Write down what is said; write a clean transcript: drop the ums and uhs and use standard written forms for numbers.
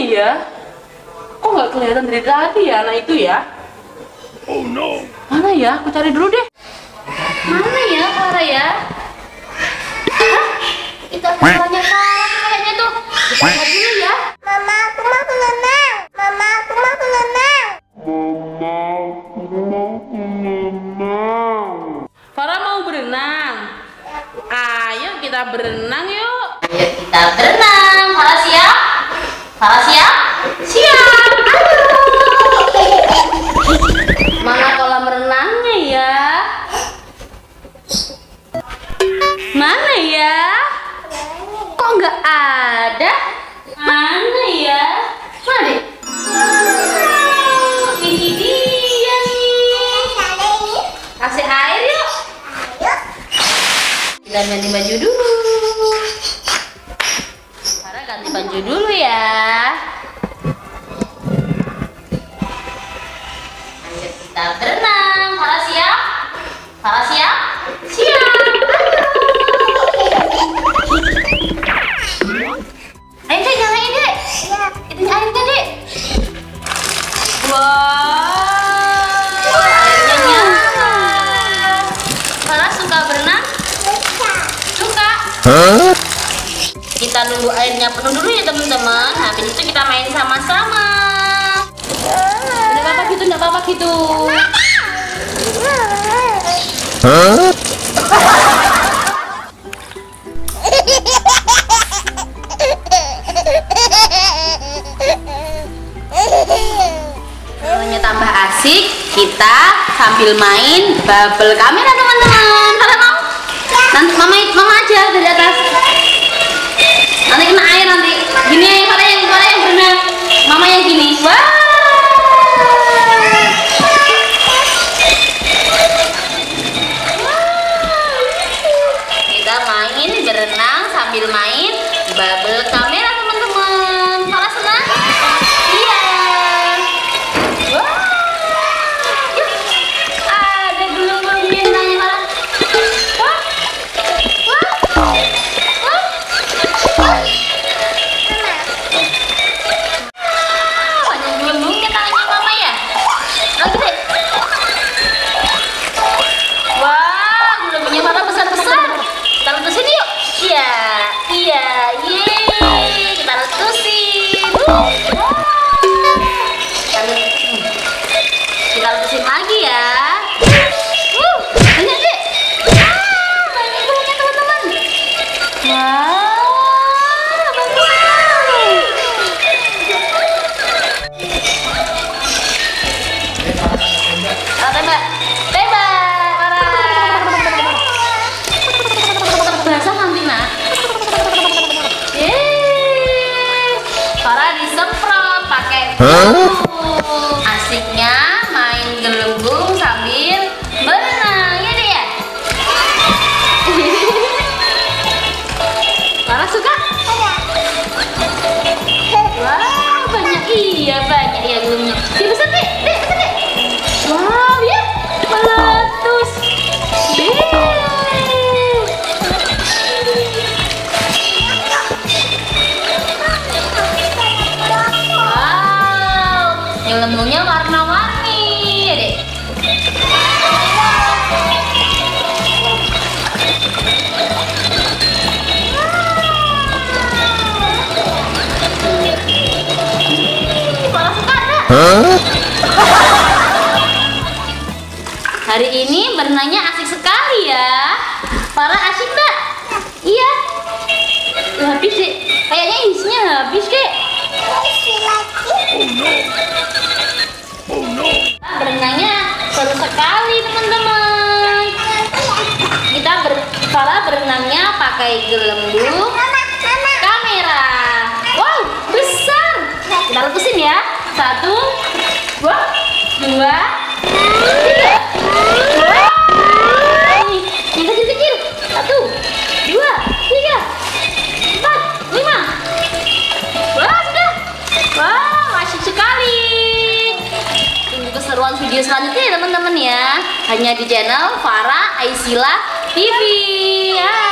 ya? Kok nggak kelihatan dari tadi ya anak itu ya? Oh no. Mana ya? Aku cari dulu deh. Mana ya Clara ya? Hah? Itu suaranya Clara tuh kayaknya tuh. Kita lihat dulu ya. Mama, aku mau berenang. Mama, aku mau berenang. Farah mau berenang. Ayo kita berenang yuk. Ayo kita berenang. Farah siap? Farah siap? Siap. Mana kolam renangnya ya? Mana ya? Kok nggak ada? Mana ya? Mana deh? Ini dia nih. Kasih air yuk. Kita ganti baju dulu. Farah ganti baju dulu ya. Ayo kita berenang. Farah siap? Farah siap? Siap. Ayo Dek, nyalain Dek. Itu airnya Dek. Wow, airnya nyala. Farah suka berenang? Suka. Kita nunggu airnya penuh dulu ya teman-teman. Habis itu kita main sama-sama. Nggak apa-apa gitu, nggak apa-apa gitu. Namanya tambah asik, kita sambil main bubble kamera teman-teman. Kalian mau? Nanti mama aja dari atas. Nanti kena air nanti. Gini ya, kalian yang berenang. Mama yang gini. Wah. Kita main berenang sambil main bubble kamera teman-teman. Farah senang? Iya. Wah. Yuk. Ada gulung-gulung bintangnya Farah. Wah. Wah. Wah. Banyak gulung-gulungnya tangannya mama ya. Lagi deh. Wah, gulung-gulungnya Farah besar-besar. Kita letusin yuk. Iya, iya, yeay. Kita letusin. Kita letusin lagi ya. Banyak deh. Banyak gulungnya teman-teman. Wah, bagus sekali. Tembak, tembak, Farah. Basah nanti nak. Yeay, Farah disemprot pakai gelembung. Asiknya main gelembung sambil berenang ya deh ya. Farah suka? Wah, banyak iya banyak ya gelembungnya. Dia besar deh, besar deh. Wow ya, meletus. Wow, gelembungnya warna-warni ya deh. Farah suka enggak? Hari ini berenangnya asik sekali ya. Farah asik enggak? Iya. Habis deh. Kayaknya isinya habis deh. Oh no. Berenangnya seru sekali teman-teman. Farah berenangnya pakai gelembung kamera. Wow, besar. Kita letusin ya. 1, 2, 3. Yang kecil-kecil. 1, 2, 3, 4, 5. Wah, sudah. Wah, asik sekali. Tunggu keseruan video selanjutnya ya teman-teman ya. Hanya di channel Farah Aisila TV. Ya.